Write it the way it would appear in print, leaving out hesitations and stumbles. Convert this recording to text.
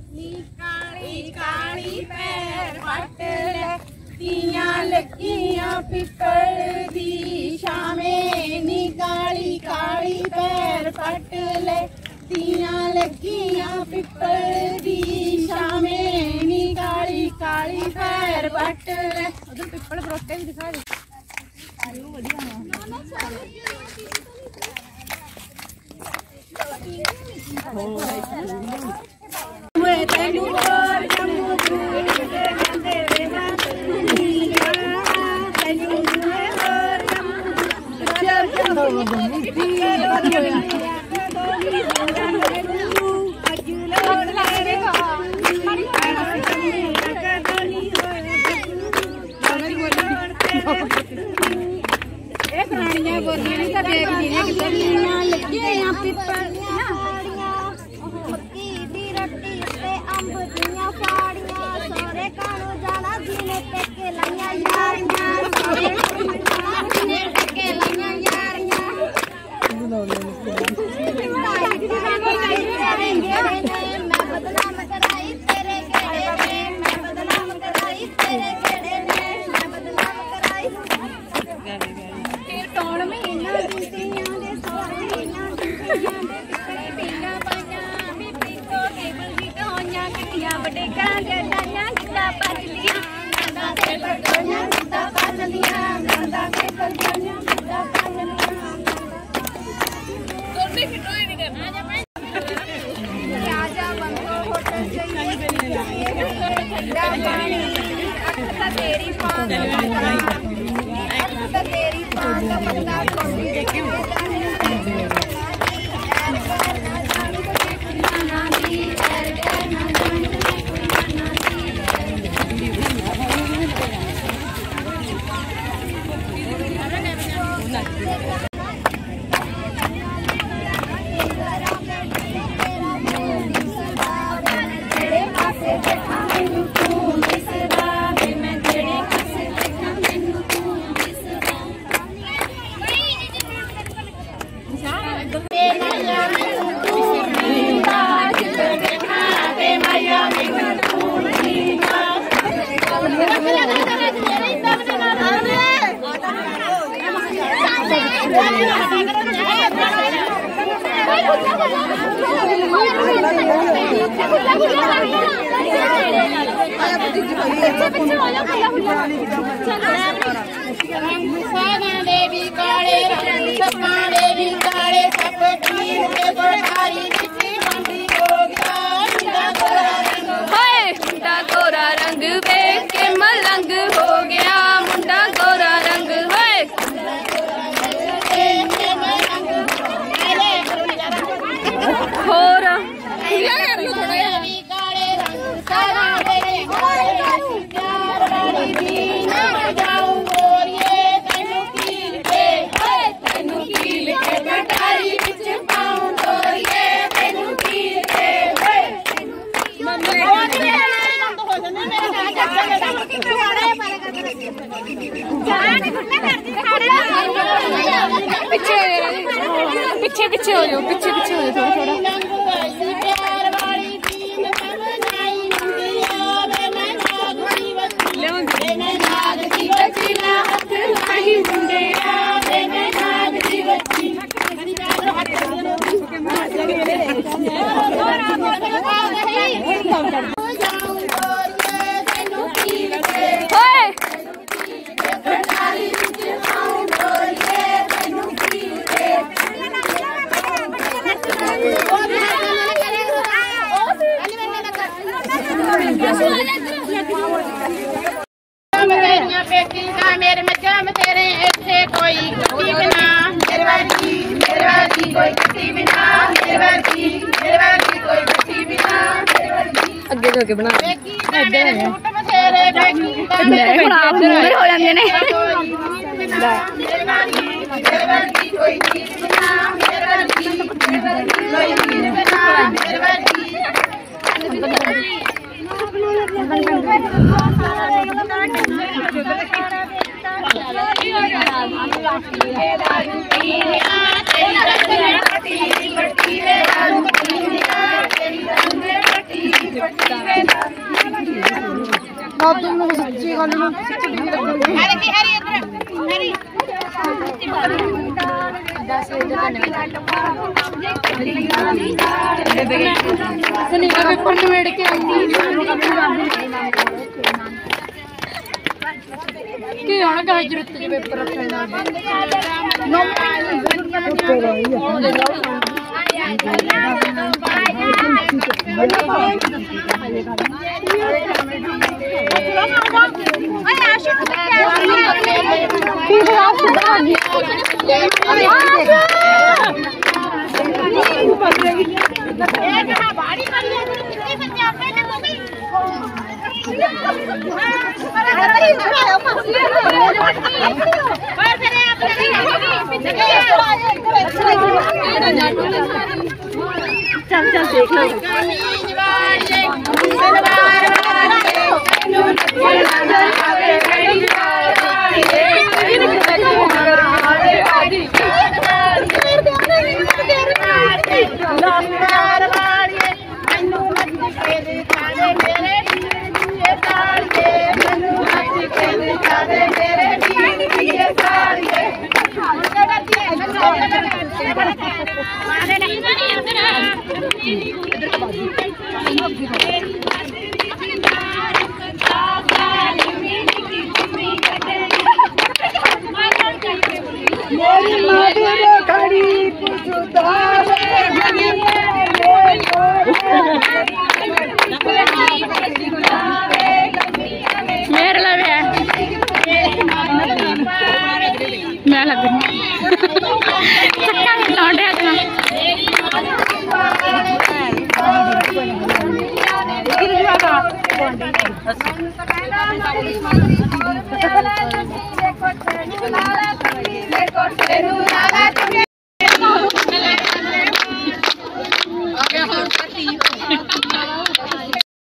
काली काली पैर पट ले तियां लगियां पिपल दी शामें नी काली काली पैर पट ले तियां लगियां पिपल दी शामें नी काली काली पैर पट ले। उधर पिपल परोटे भी दिखा दे। पीछे पीछे हो जाओ, पीछे पीछे हो जाओ थोड़ा थोड़ा। मेरे मजम तेरे इत्थे कोई कटी बिना मेरे वर्गी कोई कटी बिना मेरे वर्गी कोई कटी बिना अगे जो के बना मेरे सूट बथेरे बेकी बना पूरे हो जांदे ने मेरे वर्गी कोई चीज बिना मेरे वर्गी कोई चीज बिना मेरे वर्गी तेरी दादू में सच्ची गल में सच्ची टीवी लगनी हरी इधर हरी 10 सनीता पेपर नवेड़ के आई कि होना का जरूरत है पेपर रखने चल चल देख लो मैं लग चक्का